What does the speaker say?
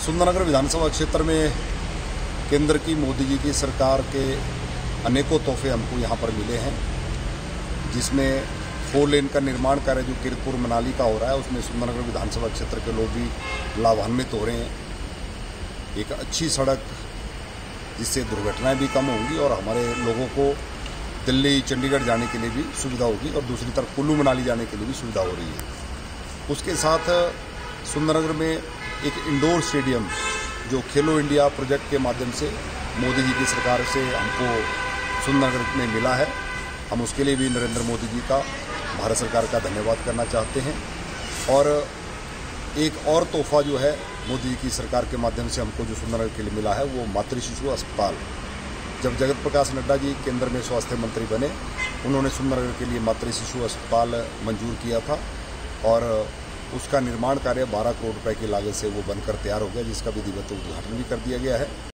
सुंदरनगर विधानसभा क्षेत्र में केंद्र की मोदी जी की सरकार के अनेकों तोहफे हमको यहाँ पर मिले हैं, जिसमें 4 लेन का निर्माण कार्य जो कीरतपुर मनाली का हो रहा है, उसमें सुंदरनगर विधानसभा क्षेत्र के लोग भी लाभान्वित हो रहे हैं। एक अच्छी सड़क जिससे दुर्घटनाएं भी कम होंगी और हमारे लोगों को दिल्ली चंडीगढ़ जाने के लिए भी सुविधा होगी और दूसरी तरफ कुल्लू मनाली जाने के लिए भी सुविधा हो रही है। उसके साथ सुंदरनगर में एक इंडोर स्टेडियम जो खेलो इंडिया प्रोजेक्ट के माध्यम से मोदी जी की सरकार से हमको सुंदरनगर में मिला है। हम उसके लिए भी नरेंद्र मोदी जी का, भारत सरकार का धन्यवाद करना चाहते हैं। और एक और तोहफा जो है मोदी जी की सरकार के माध्यम से हमको जो सुंदरनगर के लिए मिला है, वो मातृ शिशु अस्पताल। जब जगत प्रकाश नड्डा जी केंद्र में स्वास्थ्य मंत्री बने, उन्होंने सुंदरनगर के लिए मातृ शिशु अस्पताल मंजूर किया था और उसका निर्माण कार्य 12 करोड़ रुपए की लागत से वो बनकर तैयार हो गया, जिसका विधिवत उद्घाटन भी कर दिया गया है।